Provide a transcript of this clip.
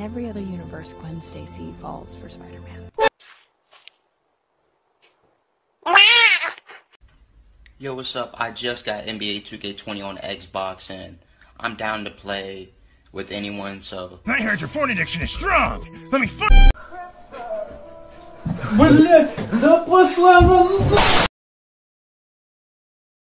every other universe, Gwen Stacy falls for Spider-Man. Yo, what's up? I just got NBA 2K20 on Xbox, and I'm down to play with anyone, so... I heard your porn addiction is strong! Let me